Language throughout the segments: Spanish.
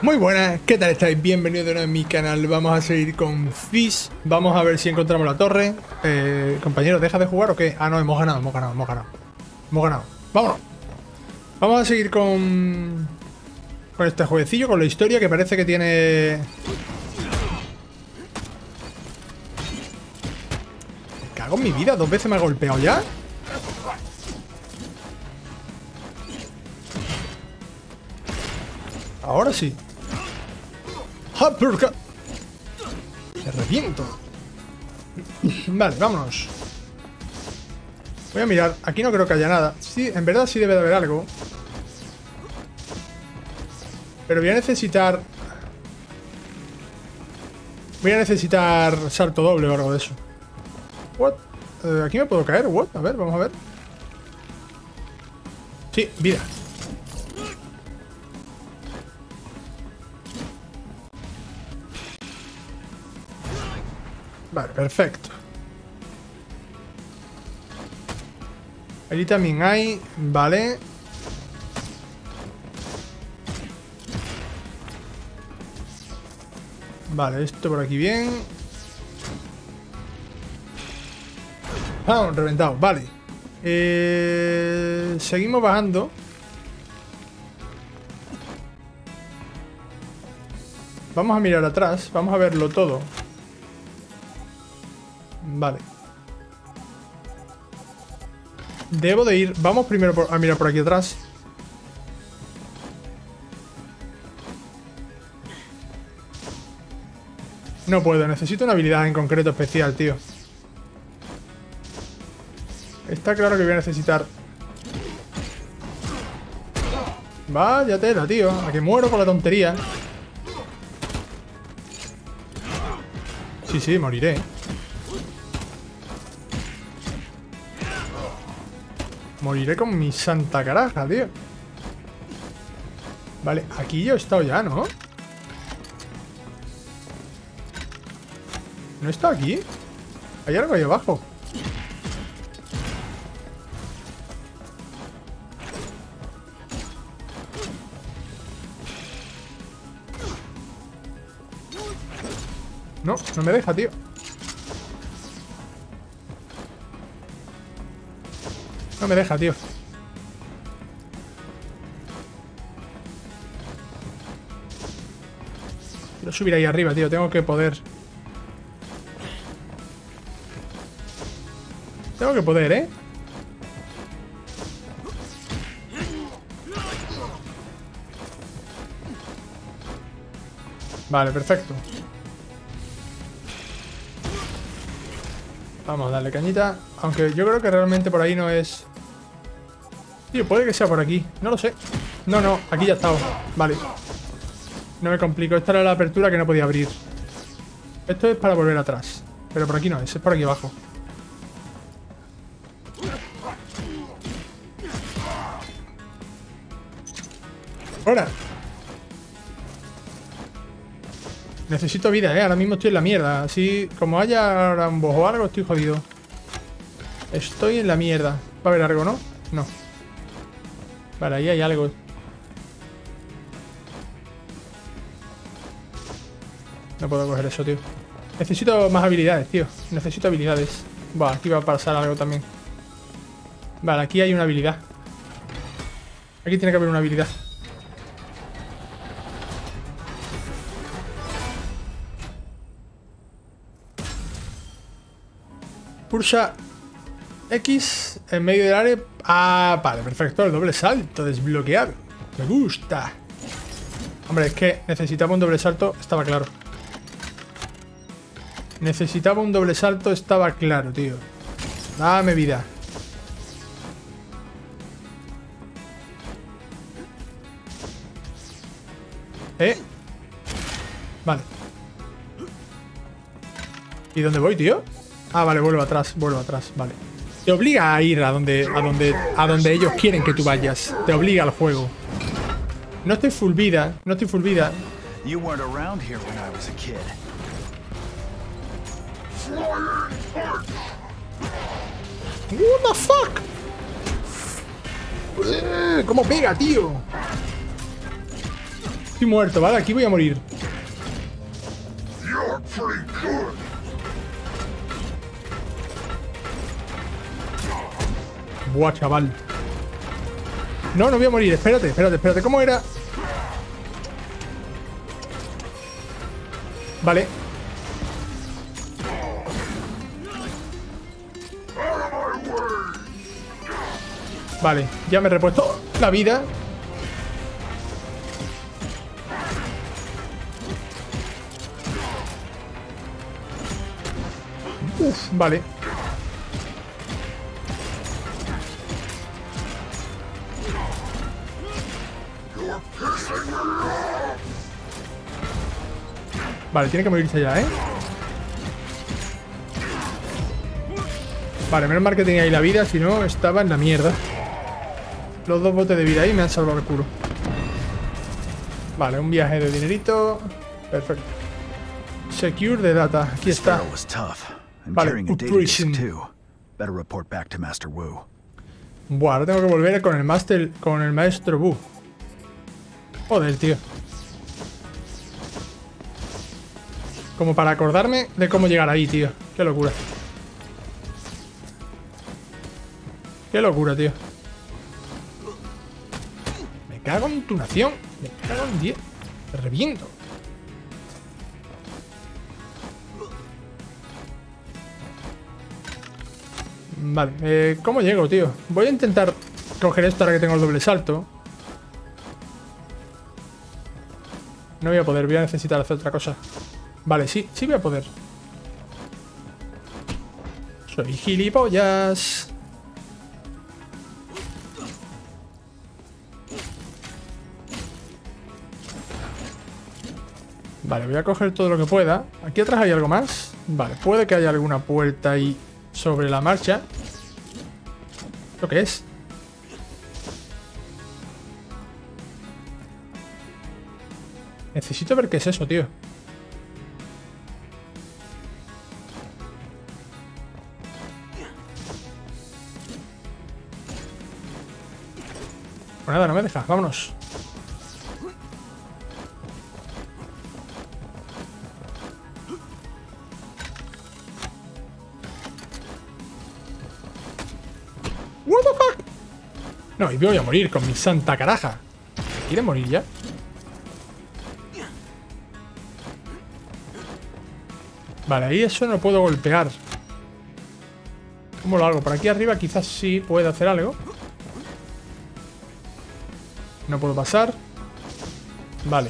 Muy buenas, ¿qué tal estáis? Bienvenidos de nuevo a mi canal. Vamos a seguir con Fish. Vamos a ver si encontramos la torre. Compañeros, ¿deja de jugar o qué? Ah, no, hemos ganado. ¡Vámonos! Vamos a seguir con este jueguecillo, con la historia que parece que tiene... Me cago en mi vida, 2 veces me ha golpeado ya. Ahora sí. ¡Uppercut! ¡Te reviento! Vale, vámonos. Voy a mirar. Aquí no creo que haya nada. Sí, en verdad sí debe de haber algo. Pero voy a necesitar... salto doble o algo de eso. What? ¿Aquí me puedo caer? What? A ver, vamos a ver. Sí, vida. Vale, perfecto. Ahí también hay... Vale. Vale, esto por aquí bien. Ah, reventado, vale. Seguimos bajando. Vamos a mirar atrás. Vamos a verlo todo. Vale. Debo de ir... Vamos primero a mirar por aquí atrás. No puedo, necesito una habilidad en concreto especial, tío. Está claro que voy a necesitar... Vaya tela, tío. A que muero por la tontería. Sí, moriré. Moriré con mi santa caraja, tío. Vale, aquí yo he estado ya, ¿no? ¿No está aquí? Hay algo ahí abajo. No, no me deja, tío. No me deja, tío. Quiero subir ahí arriba, tío. Tengo que poder. Tengo que poder, ¿eh? Vale, perfecto. Vamos a darle cañita. Aunque yo creo que realmente por ahí no es... Tío, puede que sea por aquí. No lo sé. No, aquí ya estaba. Vale. No me complico. Esta era la apertura que no podía abrir. Esto es para volver atrás. Pero por aquí no es por aquí abajo. ¡Ahora! Necesito vida, ahora mismo estoy en la mierda. Así como haya ahora un boss o algo, estoy jodido. Estoy en la mierda. Va a haber algo, ¿no? No. Vale, ahí hay algo. No puedo coger eso, tío. Necesito más habilidades, tío. Necesito habilidades. Buah, aquí va a pasar algo también. Vale, aquí hay una habilidad. Aquí tiene que haber una habilidad. Pulsa X en medio del área. Ah, vale, perfecto. El doble salto desbloqueado. Me gusta. Hombre, es que necesitaba un doble salto. Estaba claro. Necesitaba un doble salto. Estaba claro, tío. Dame vida. Vale. ¿Y dónde voy, tío? Ah, vale, vuelvo atrás, vale. Te obliga a ir a donde ellos quieren que tú vayas. Te obliga al juego. No estoy full vida, What the fuck? ¿Cómo pega, tío? Estoy muerto, ¿vale? Aquí voy a morir. Buah, chaval. No, no voy a morir. Espérate, espérate, espérate. ¿Cómo era? Vale. Vale, ya me he repuesto la vida. Uf, vale. Vale, tiene que morirse ya, ¿eh? Vale, menos mal que tenía ahí la vida, si no estaba en la mierda. Los 2 botes de vida ahí me han salvado el culo. Vale, un viaje de dinerito. Perfecto. Secure the data. Aquí está. Vale, Uprising. Buah, ahora tengo que volver con el maestro Wu. Joder, tío. Como para acordarme de cómo llegar ahí, tío. Qué locura. Qué locura, tío. Me cago en tu nación. Me cago en 10. Te reviento. Vale, ¿cómo llego, tío? Voy a intentar coger esto ahora que tengo el doble salto. No voy a poder, voy a necesitar hacer otra cosa. Vale, sí, sí voy a poder. Soy gilipollas. Vale, voy a coger todo lo que pueda. Aquí atrás hay algo más. Vale, puede que haya alguna puerta ahí sobre la marcha. ¿Lo que es? Necesito ver qué es eso, tío. Pues nada, no me deja. Vámonos. What the fuck? No, y voy a morir con mi santa caraja. ¿Quiere morir ya? Vale, ahí eso no puedo golpear. ¿Cómo lo hago? Por aquí arriba quizás sí pueda hacer algo. No puedo pasar. Vale.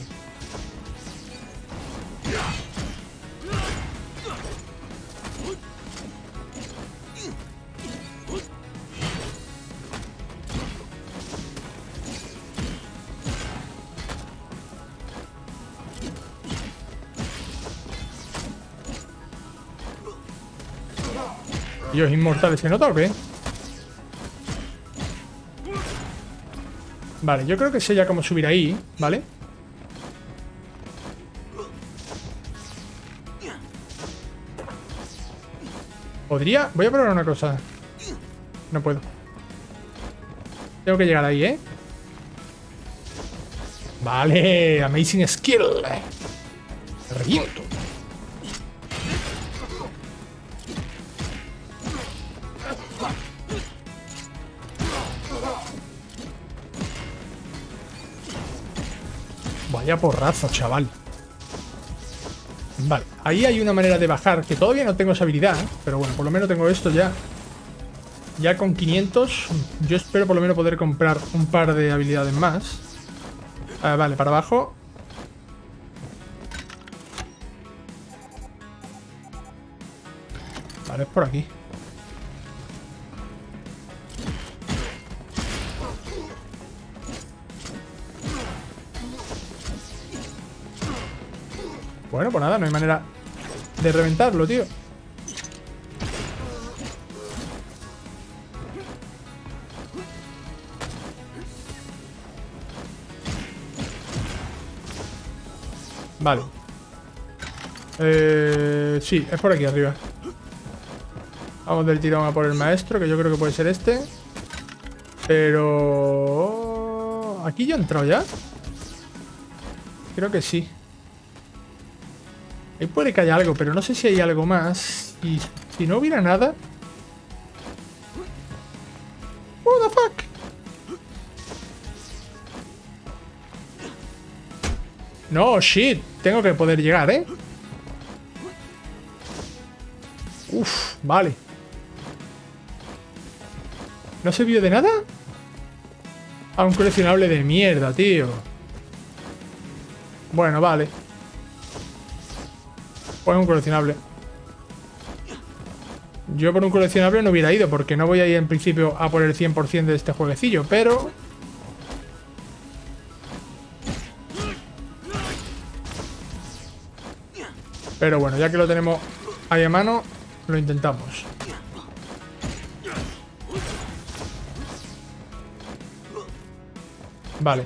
Dios, inmortales, ¿se nota o qué? Vale, yo creo que sé ya cómo subir ahí, ¿vale? ¿Podría? Voy a probar una cosa. No puedo. Tengo que llegar ahí, ¿eh? Vale, amazing skill. Te reviento. Vaya porrazo, chaval. Vale, ahí hay una manera de bajar, que todavía no tengo esa habilidad, ¿eh? Pero bueno, por lo menos tengo esto ya. Ya con 500, yo espero por lo menos poder comprar un par de habilidades más. Vale, para abajo. Vale, es por aquí. Bueno, pues nada, no hay manera de reventarlo, tío. Vale. Sí, es por aquí arriba. Vamos del tirón a por el maestro, que yo creo que puede ser este. Pero... ¿aquí yo he entrado ya? Creo que sí. Ahí puede que haya algo, pero no sé si hay algo más. Y si no hubiera nada... What the fuck? No, shit. Tengo que poder llegar, ¿eh? Uf, vale. ¿No se vio de nada? A un coleccionable de mierda, tío. Bueno, vale. Pues un coleccionable. Yo por un coleccionable no hubiera ido, porque no voy a ir en principio a por el 100% de este jueguecillo, pero... Pero bueno, ya que lo tenemos ahí a mano, lo intentamos. Vale.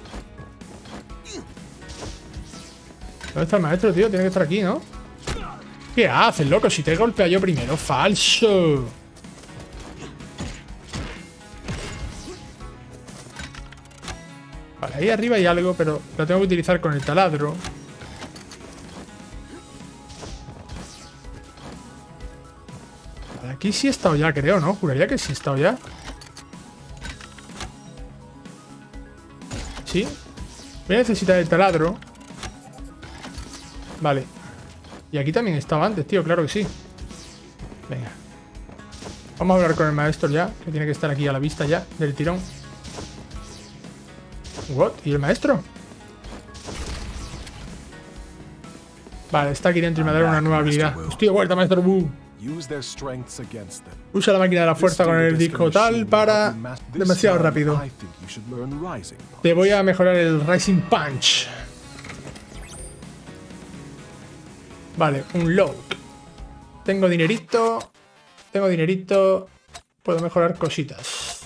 ¿Dónde está el maestro, tío? Tiene que estar aquí, ¿no? ¿Qué haces, loco? Si te he golpeado yo primero. ¡Falso! Vale, ahí arriba hay algo, pero lo tengo que utilizar con el taladro. Vale, aquí sí he estado ya, creo, ¿no? Juraría que sí he estado ya. Sí. Voy a necesitar el taladro. Vale. Y aquí también estaba antes, tío, claro que sí. Venga. Vamos a hablar con el maestro ya, que tiene que estar aquí a la vista ya, del tirón. ¿What? ¿Y el maestro? Vale, está aquí dentro y me dará una nueva habilidad. Estoy de vuelta, maestro Wu. Usa la máquina de la fuerza con el disco tal para... Demasiado rápido. Te voy a mejorar el Rising Punch. Vale, un load. Tengo dinerito. Tengo dinerito. Puedo mejorar cositas.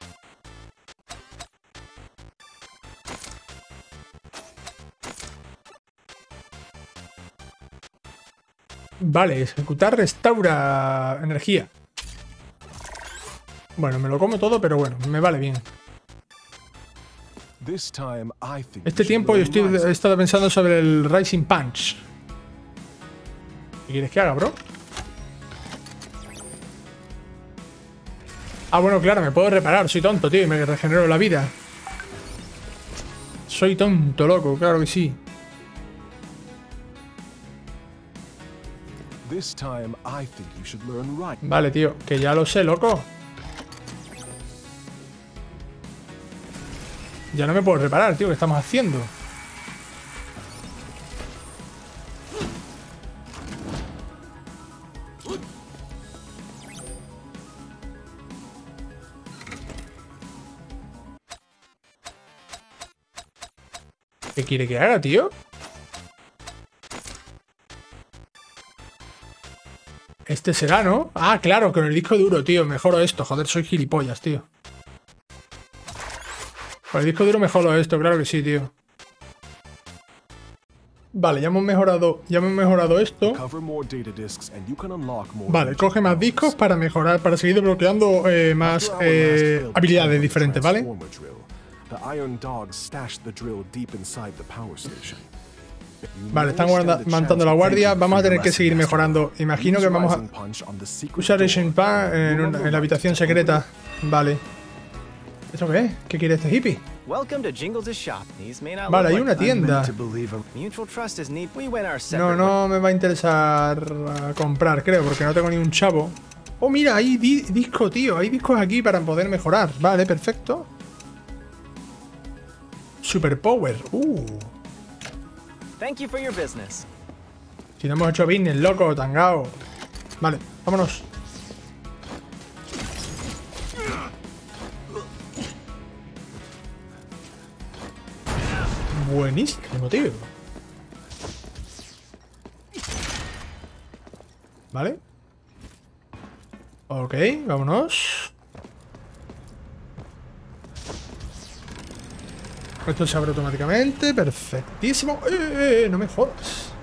Vale, ejecutar restaura energía. Bueno, me lo como todo, pero bueno, me vale bien. Este tiempo yo he estado pensando sobre el Rising Punch. ¿Qué quieres que haga, bro? Ah, bueno, claro, me puedo reparar. Soy tonto, tío, y me regenero la vida. Soy tonto, loco, claro que sí. Vale, tío, que ya lo sé, loco. Ya no me puedo reparar, tío, ¿qué estamos haciendo? ¿Qué quiere que haga, tío? Este será, ¿no? Ah, claro, con el disco duro, tío. Mejoro esto. Joder, soy gilipollas, tío. Con el disco duro mejoro esto, claro que sí, tío. Vale, ya hemos mejorado esto. Vale, coge más discos para mejorar, para seguir desbloqueando más habilidades diferentes, ¿vale? Vale, están montando la guardia. Vamos a tener que seguir mejorando. Imagino que vamos a usar el Shenpan en la habitación secreta. Vale. ¿Eso qué es? ¿Qué quiere este hippie? Vale, hay una tienda. No me va a interesar comprar, creo, porque no tengo ni un chavo. Oh, mira, hay disco, tío. Hay discos aquí para poder mejorar. Vale, perfecto. Superpower. Si no hemos hecho business, loco, tangao. Vale, vámonos. Buenísimo, tío. Vale. Ok, vámonos. Esto se abre automáticamente. Perfectísimo. No me jodas.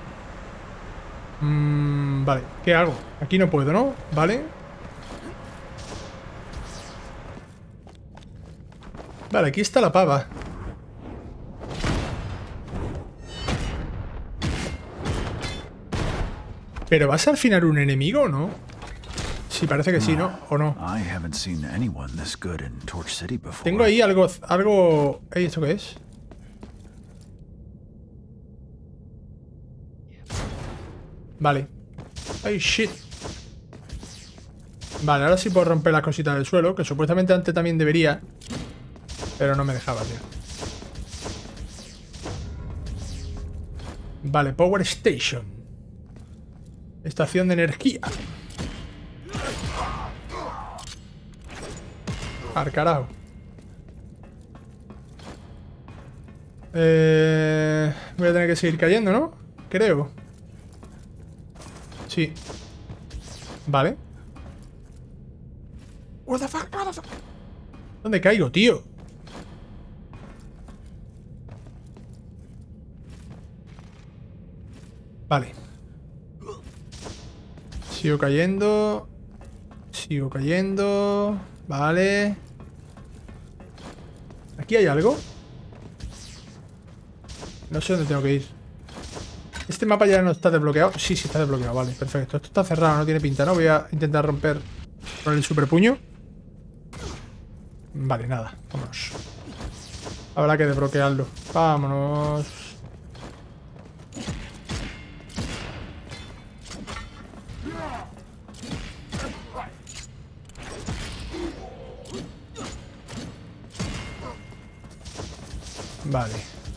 Vale, ¿qué hago? Aquí no puedo, ¿no? Vale. Vale, aquí está la pava. ¿Pero vas al final un enemigo o no? Sí, parece que sí, ¿no? ¿O no? Tengo ahí algo... ¿Ey, esto qué es? Vale. ¡Ay, shit! Vale, ahora sí puedo romper las cositas del suelo, que supuestamente antes también debería. Pero no me dejaba, tío. Vale, Power Station. Estación de energía. Al carajo. Voy a tener que seguir cayendo, ¿no? Creo. Sí. Vale. What the fuck? What the fuck? ¿Dónde caigo, tío? Vale. Sigo cayendo. Sigo cayendo. Vale. ¿Aquí hay algo? No sé dónde tengo que ir. ¿Este mapa ya no está desbloqueado? Sí, sí está desbloqueado. Vale, perfecto. Esto está cerrado, no tiene pinta, ¿no? Voy a intentar romper con el super puño. Vale, nada. Vámonos. Habrá que desbloquearlo. Vámonos. Vale.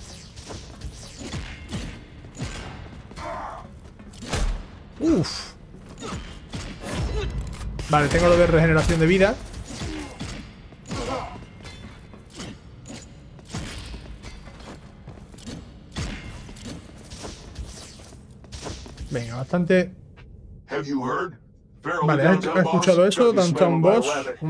Uf. Vale, tengo lo de regeneración de vida. Venga, bastante. Vale, he escuchado eso, tanto a un boss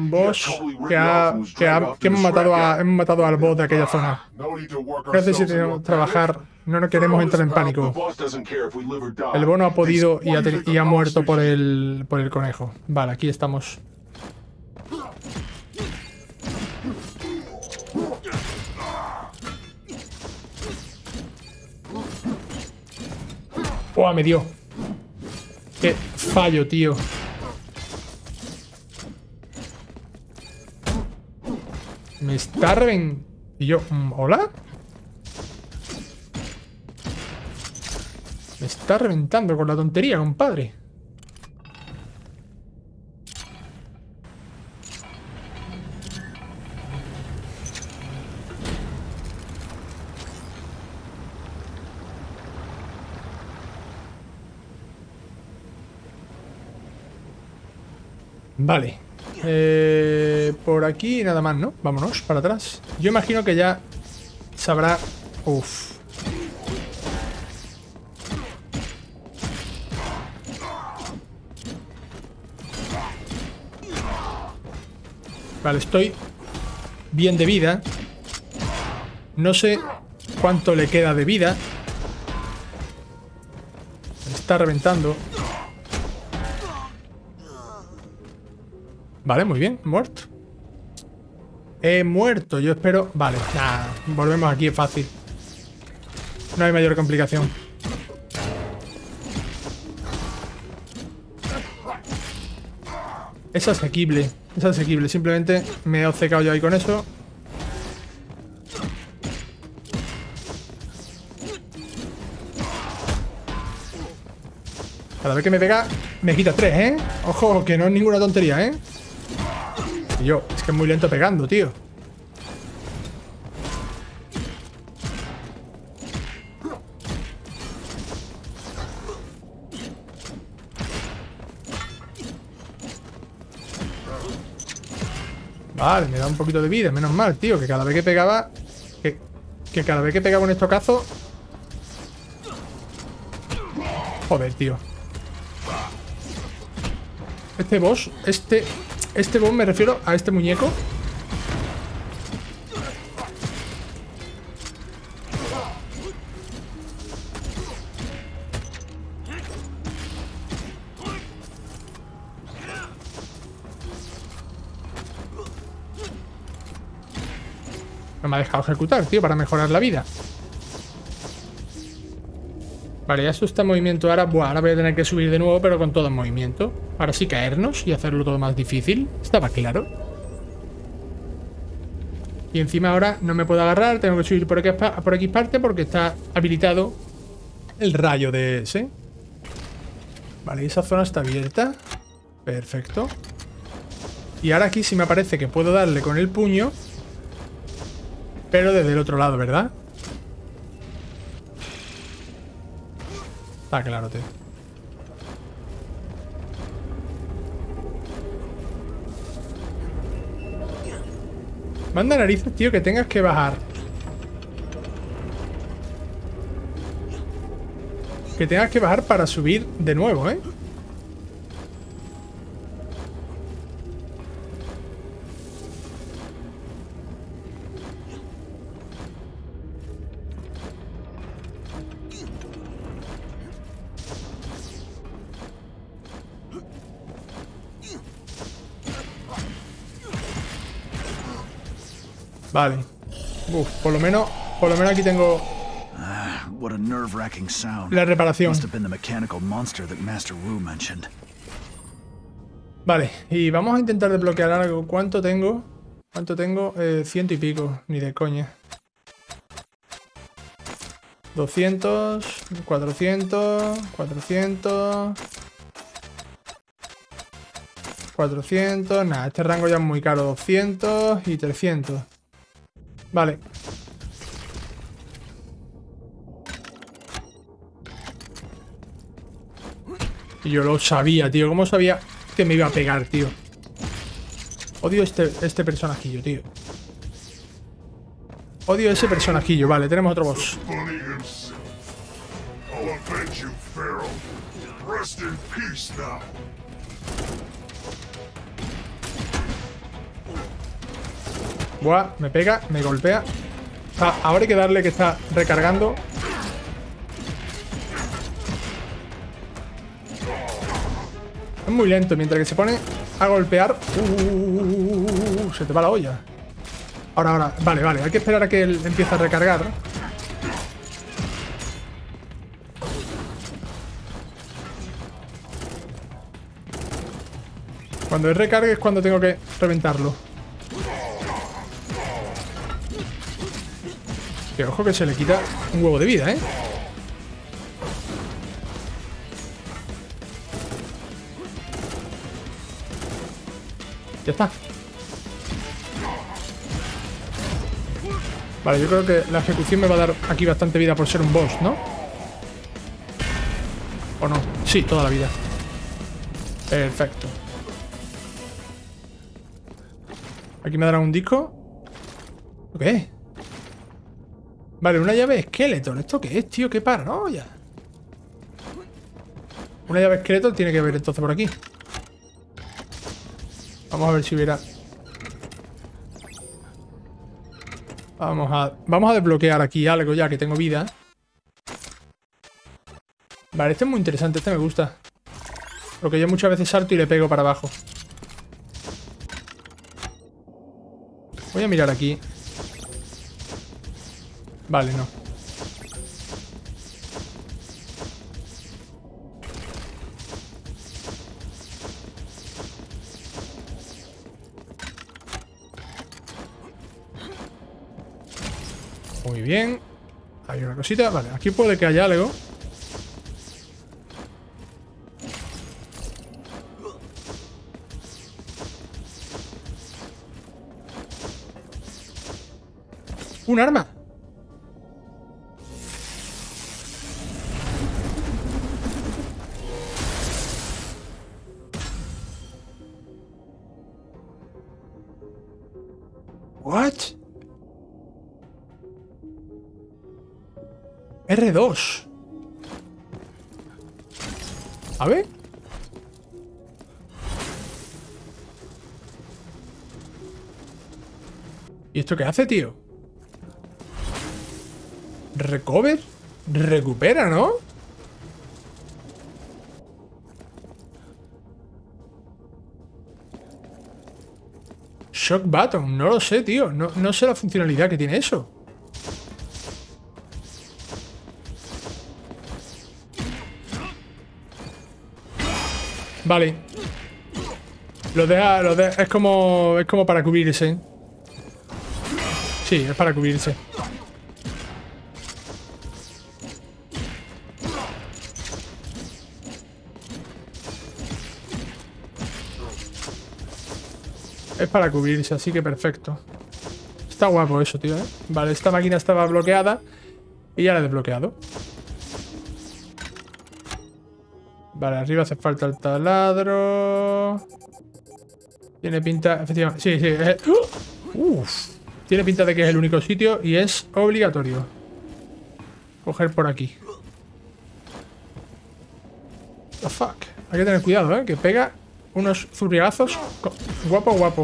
que hemos matado al boss de aquella zona. No necesitamos trabajar, no queremos entrar en pánico. El boss no ha podido y ha muerto por el conejo. Vale, aquí estamos. ¡Oh, me dio! ¡Qué fallo, tío! Me está reventando. Y yo, ¿hola? Me está reventando con la tontería, compadre. Vale. Por aquí nada más, ¿no? Vámonos para atrás. Yo imagino que ya sabrá... Uf. Vale, estoy bien de vida. No sé cuánto le queda de vida. Me está reventando. Vale, muy bien, muerto. He muerto, yo espero... Vale, nada, volvemos aquí, es fácil. No hay mayor complicación. Es asequible, simplemente me he obcecado yo ahí con eso. Cada vez que me pega, me quita 3, ¿eh? Ojo, que no es ninguna tontería, ¿eh? Y yo, es que es muy lento pegando, tío. Vale, me da un poquito de vida, menos mal, tío. Que cada vez que pegaba... Que cada vez que pegaba un estocazo... Joder, tío. Este boss... Este boss me refiero a este muñeco. No me ha dejado ejecutar, tío, para mejorar la vida. Vale, ya esto está en movimiento. Ahora, buah, ahora voy a tener que subir de nuevo, pero con todo en movimiento. Ahora sí caernos y hacerlo todo más difícil. Estaba claro. Y encima ahora no me puedo agarrar. Tengo que subir por aquí parte porque está habilitado el rayo de ese. Vale, esa zona está abierta. Perfecto. Y ahora aquí sí me aparece que puedo darle con el puño. Pero desde el otro lado, ¿verdad? Está claro, tío. Manda narices, tío, que tengas que bajar. Que tengas que bajar para subir de nuevo, ¿eh? Vale. Uf, por lo menos aquí tengo What a nerve-wracking sound. la reparación. Must have been the mechanical monster that Master Wu mentioned. Vale, y vamos a intentar desbloquear algo. ¿Cuánto tengo? ¿Cuánto tengo? 100 y pico, ni de coña. 200, 400, 400, 400. Nada, este rango ya es muy caro. 200 y 300. Vale. Y yo lo sabía, tío. ¿Cómo sabía que me iba a pegar, tío? Odio este personajillo, tío. Odio ese personajillo. Vale, tenemos otro boss. Buah, me pega, me golpea. Ahora hay que darle que está recargando. Es muy lento, mientras que se pone a golpear. Se te va la olla. Ahora. Vale, hay que esperar a que él empiece a recargar. Cuando él recargue es cuando tengo que reventarlo. Que ojo que se le quita un huevo de vida, ¿eh? Ya está. Vale, yo creo que la ejecución me va a dar aquí bastante vida por ser un boss, ¿no? ¿O no? Sí, toda la vida. Perfecto. Aquí me dará un disco. ¿Qué? Vale, una llave Skeleton. ¿Esto qué es, tío? ¡Qué paranoia! Una llave Skeleton tiene que haber entonces por aquí. Vamos a ver si hubiera... Vamos a desbloquear aquí algo ya que tengo vida. Vale, este es muy interesante. Este me gusta. Porque yo muchas veces salto y le pego para abajo. Voy a mirar aquí. Vale, no. Muy bien. Hay una cosita. Vale, aquí puede que haya algo. ¡Un arma! ¿What? R2. A ver. ¿Y esto qué hace, tío? Recover. Recupera, ¿no? Shock Button, no lo sé, tío. No sé la funcionalidad que tiene eso. Vale. Lo deja, es como para cubrirse. Sí, es para cubrirse. Es para cubrirse, así que perfecto. Está guapo eso, tío, ¿eh? Vale, esta máquina estaba bloqueada y ya la he desbloqueado. Vale, arriba hace falta el taladro. Tiene pinta... Efectivamente, sí, sí. Uf. Tiene pinta de que es el único sitio y es obligatorio coger por aquí. The fuck. Hay que tener cuidado, ¿eh? Que pega unos zurriagazos. Guapo, guapo.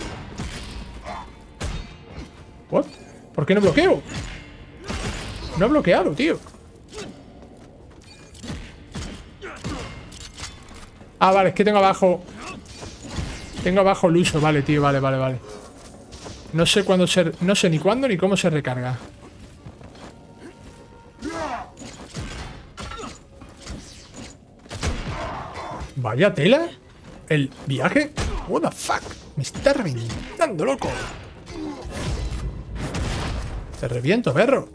¿What? ¿Por qué no bloqueo? No he bloqueado, tío. Ah, vale, es que tengo abajo... Tengo abajo el uso, vale, tío, vale. No sé cuándo se... No sé ni cuándo ni cómo se recarga. Vaya tela. El viaje... What the fuck. Me está reventando, loco. Te reviento, perro.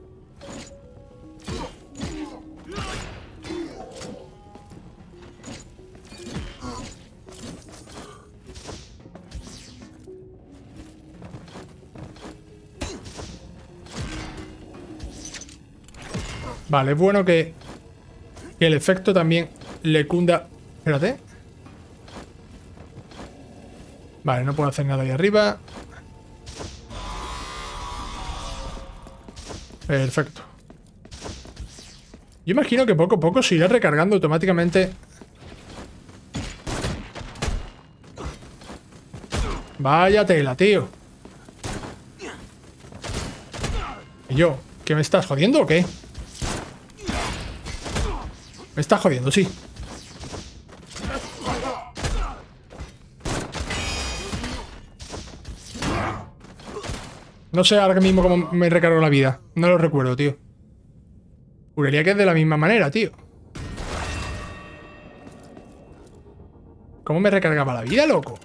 Vale, es bueno que el efecto también le cunda... Espérate. Vale, no puedo hacer nada ahí arriba. Perfecto. Yo imagino que poco a poco se irá recargando automáticamente. Vaya tela, tío. ¿Y yo? ¿Que me estás jodiendo o qué? Me estás jodiendo, sí. No sé ahora mismo cómo me recargo la vida. No lo recuerdo, tío. Juraría que es de la misma manera, tío. ¿Cómo me recargaba la vida, loco?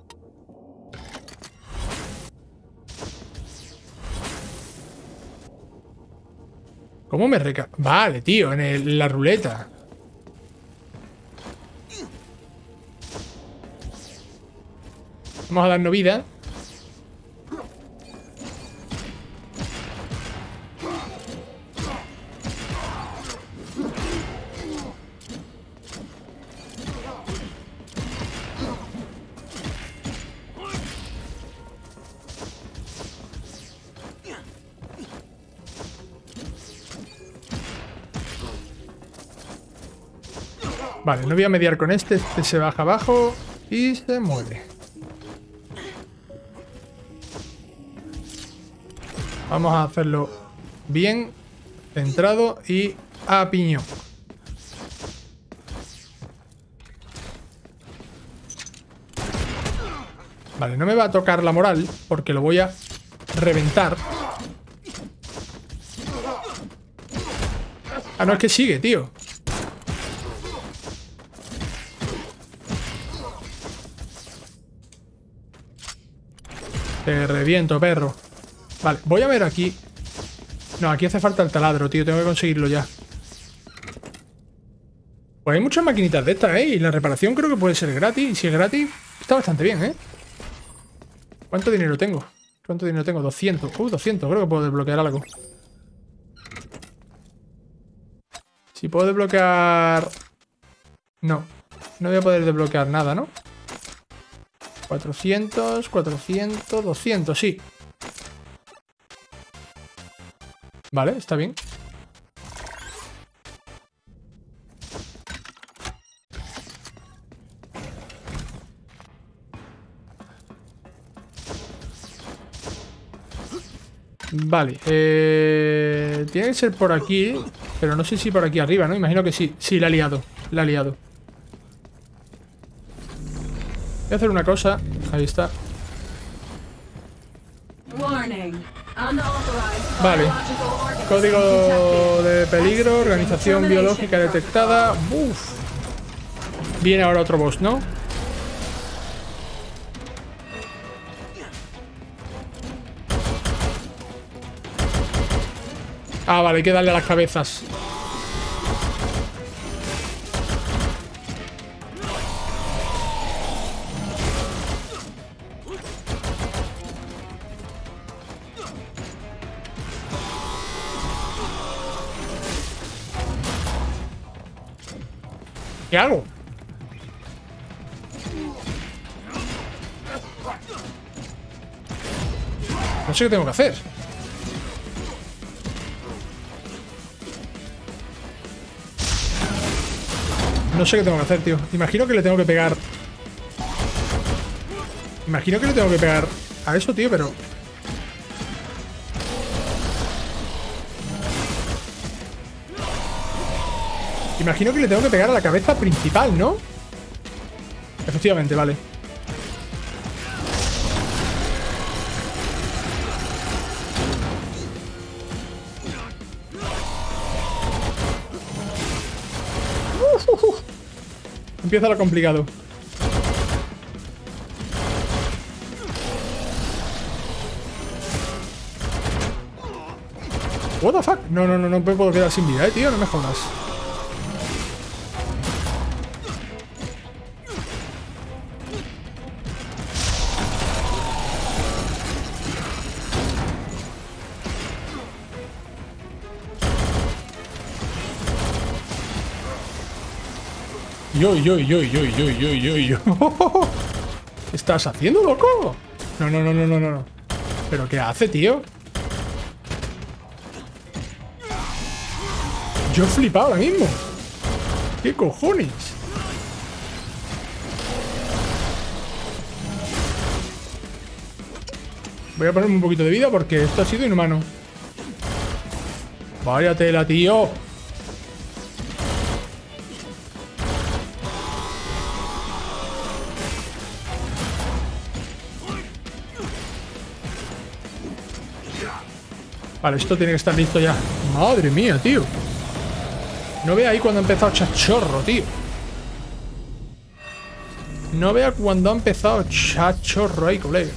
¿Cómo me recarga? Vale, tío, en la ruleta. Vamos a darnos vida. Vale, no voy a mediar con este. Este se baja abajo y se mueve. Vamos a hacerlo bien, centrado y a piñón. Vale, no me va a tocar la moral porque lo voy a reventar. Ah, no, es que sigue, tío. Te reviento, perro. Vale, voy a ver aquí. No, aquí hace falta el taladro, tío. Tengo que conseguirlo ya. Pues hay muchas maquinitas de estas, ¿eh? Y la reparación creo que puede ser gratis. Y si es gratis, está bastante bien, ¿eh? ¿Cuánto dinero tengo? ¿Cuánto dinero tengo? 200. 200. Creo que puedo desbloquear algo. Si puedo desbloquear... No. No voy a poder desbloquear nada, ¿no? 400, 400, 200, sí. Vale, está bien. Vale, tiene que ser por aquí, pero no sé si por aquí arriba, ¿no? Imagino que sí. Sí, la ha liado. La ha liado. Voy a hacer una cosa. Ahí está. Vale. Código de peligro, organización biológica detectada. Uf. Viene ahora otro boss, ¿no? Ah, vale, hay que darle a las cabezas. ¿Qué hago? No sé qué tengo que hacer. No sé qué tengo que hacer, tío. Imagino que le tengo que pegar. Imagino que le tengo que pegar a eso, tío, pero... Imagino que le tengo que pegar a la cabeza principal, ¿no? Efectivamente, vale. Empieza lo complicado. What the fuck? No me puedo quedar sin vida, tío, no me jodas. Yo. ¿Qué estás haciendo, loco? No. ¿Pero qué hace, tío? Yo he flipado ahora mismo. ¿Qué cojones? Voy a ponerme un poquito de vida porque esto ha sido inhumano. Vaya tela, tío. Vale, esto tiene que estar listo ya. Madre mía, tío. No vea ahí cuando ha empezado chachorro, tío. No vea cuando ha empezado chachorro ahí, colega.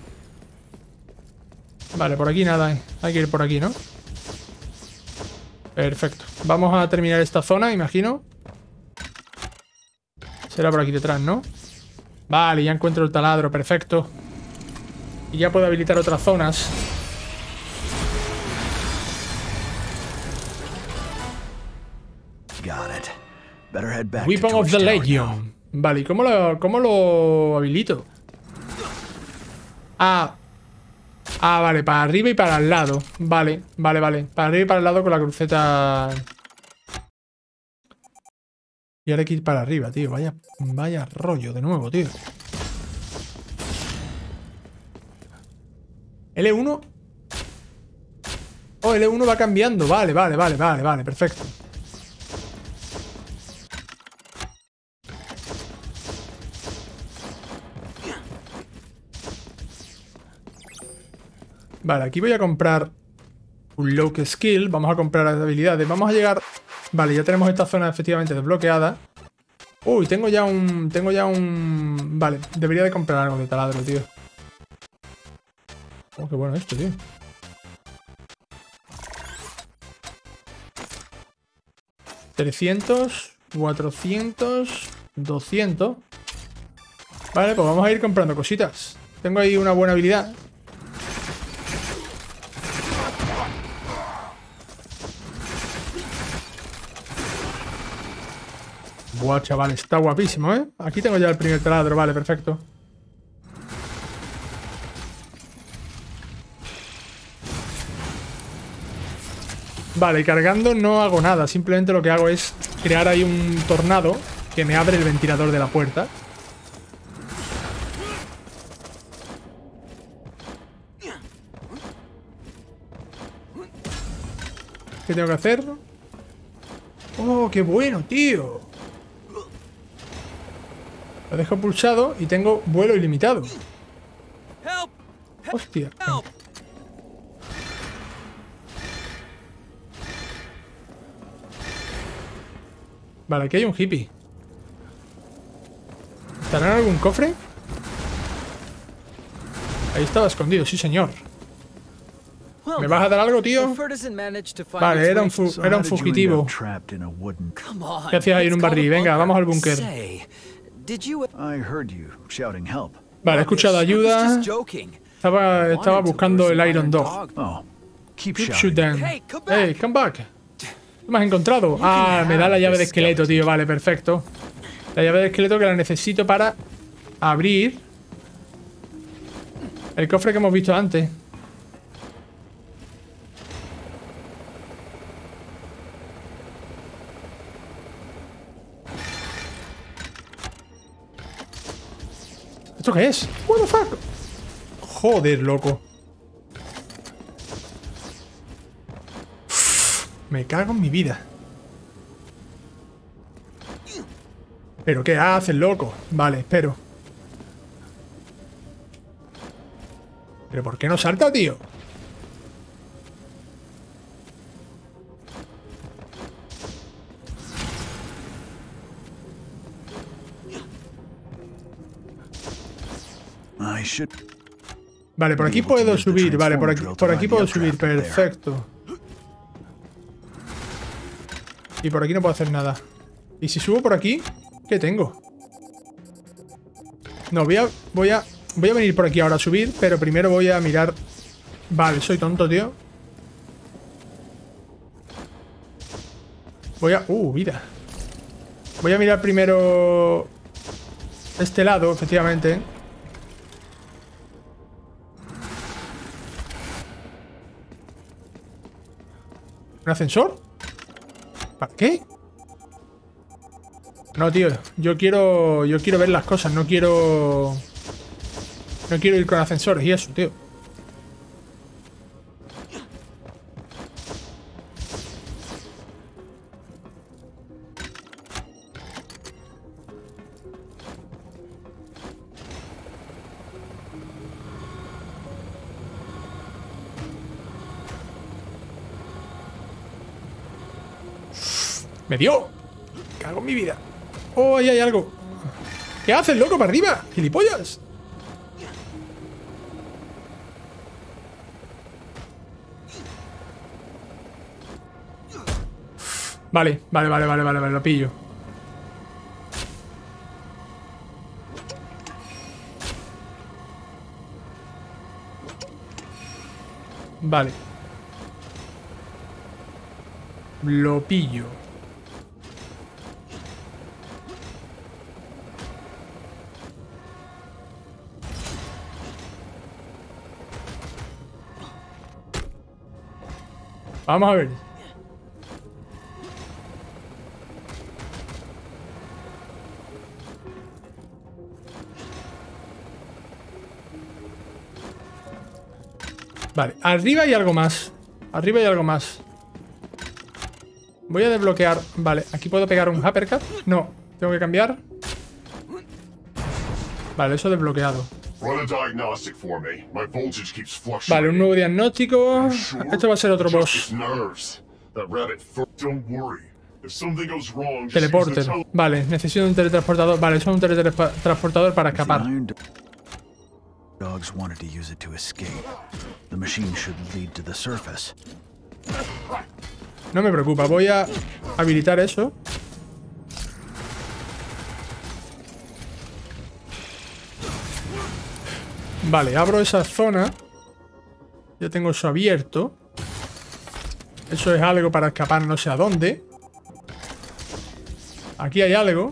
Vale, por aquí nada, hay que ir por aquí, ¿no? Perfecto. Vamos a terminar esta zona, imagino. Será por aquí detrás, ¿no? Vale, ya encuentro el taladro, perfecto. Y ya puedo habilitar otras zonas. Weapon of the Legion. Vale, ¿y cómo lo habilito? Ah, vale, para arriba y para el lado. Vale. Para arriba y para el lado con la cruceta. Y ahora hay que ir para arriba, tío. Vaya rollo de nuevo, tío. L1. Oh, L1 va cambiando. Vale, perfecto. Vale, aquí voy a comprar un low skill. Vamos a comprar las habilidades. Vamos a llegar... Vale, ya tenemos esta zona efectivamente desbloqueada. Uy, tengo ya un... Vale, debería de comprar algo de taladro, tío. Oh, qué bueno esto, tío. $300, 400, 200. Vale, pues vamos a ir comprando cositas. Tengo ahí una buena habilidad. Buah, chaval, está guapísimo, ¿eh? Aquí tengo ya el primer taladro, vale, perfecto. Vale, cargando no hago nada. Simplemente lo que hago es crear ahí un tornado que me abre el ventilador de la puerta. ¿Qué tengo que hacer? ¡Oh, qué bueno, tío! Lo dejo pulsado y tengo vuelo ilimitado. Hostia. Vale, aquí hay un hippie. ¿Estará en algún cofre? Ahí estaba escondido, sí señor. ¿Me vas a dar algo, tío? Vale, era un fugitivo. ¿Qué hacías ahí en un barril? Venga, vamos al búnker. Vale, he escuchado ayuda. Estaba buscando el Iron Dog. Keep shooting. Hey, come back. ¿Qué me has encontrado? Ah, me da la llave de esqueleto, tío. Vale, perfecto. La llave de esqueleto que la necesito para abrir el cofre que hemos visto antes. ¿Esto qué es? What the fuck? Joder, loco. Me cago en mi vida. ¿Pero qué haces, loco? Vale, espero. ¿Pero por qué no salta, tío? Vale, por aquí puedo subir. Vale, por aquí puedo subir. Perfecto. Y por aquí no puedo hacer nada. ¿Y si subo por aquí? ¿Qué tengo? No, voy a venir por aquí ahora a subir, pero primero voy a mirar. Vale, soy tonto, tío. Vida. Voy a mirar primero este lado, efectivamente. ¿Un ascensor? ¿Para qué? No, tío, yo quiero ver las cosas, no quiero ir con ascensores y eso, tío. ¡Me dio! ¡Cago en mi vida! ¡Oh, ahí hay algo! ¿Qué haces, loco? ¡Para arriba! ¡Gilipollas! Vale, lo pillo. Vale. Lo pillo. Vamos a ver. Vale, arriba hay algo más. Arriba hay algo más. Voy a desbloquear. Vale, aquí puedo pegar un uppercut. No, tengo que cambiar. Vale, eso desbloqueado. Vale, un nuevo diagnóstico. Esto va a ser otro boss. Teleporter. Vale, necesito un teletransportador. Vale, eso es un teletransportador para escapar. No me preocupa, voy a habilitar eso. Vale, abro esa zona. Ya tengo eso abierto. Eso es algo para escapar no sé a dónde. Aquí hay algo.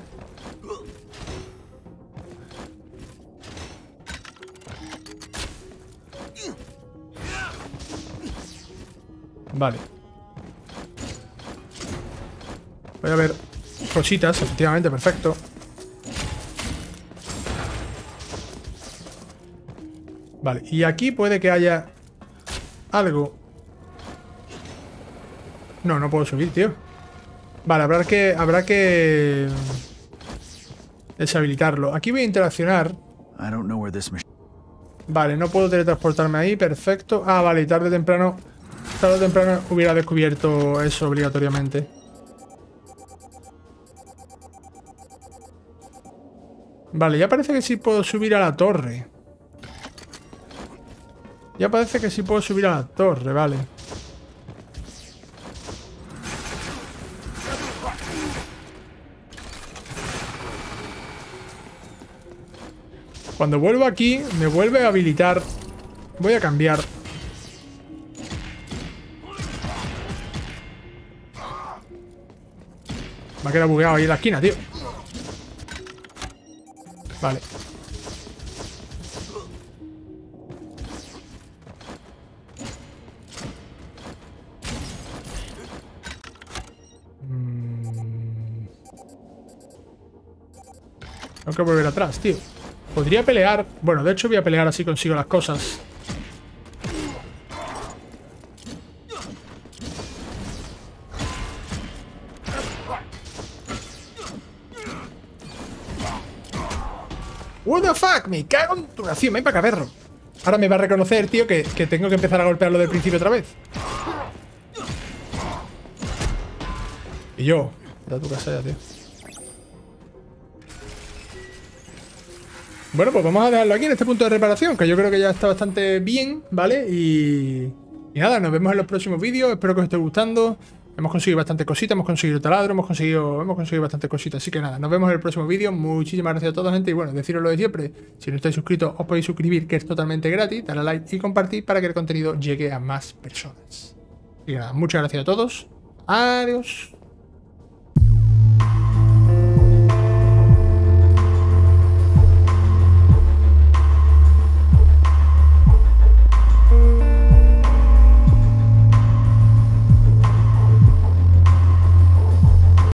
Vale. Voy a ver cositas, efectivamente, perfecto. Vale, y aquí puede que haya algo. No, no puedo subir, tío. Vale, habrá que deshabilitarlo. Aquí voy a interaccionar. Vale, no puedo teletransportarme ahí, perfecto. Ah, vale, y tarde o temprano hubiera descubierto eso obligatoriamente. Vale, ya parece que sí puedo subir a la torre. Ya parece que sí puedo subir a la torre, vale. Cuando vuelvo aquí, me vuelve a habilitar. Voy a cambiar. Me ha quedado bugueado ahí en la esquina, tío. Vale. Tengo que volver atrás, tío. Podría pelear. Bueno, de hecho voy a pelear así consigo las cosas. What the fuck, me cago en tu nación, ven para acá, perro. Ahora me va a reconocer, tío, que tengo que empezar a golpearlo del principio otra vez. Y yo, da tu casa ya, tío. Bueno, pues vamos a dejarlo aquí en este punto de reparación, que yo creo que ya está bastante bien, ¿vale? Y nada, nos vemos en los próximos vídeos, espero que os esté gustando. Hemos conseguido bastante cositas, hemos conseguido taladro, hemos conseguido bastante cositas. Así que nada, nos vemos en el próximo vídeo. Muchísimas gracias a toda gente. Y bueno, deciros lo de siempre. Si no estáis suscritos, os podéis suscribir, que es totalmente gratis. Darle a like y compartir para que el contenido llegue a más personas. Y nada, muchas gracias a todos. Adiós.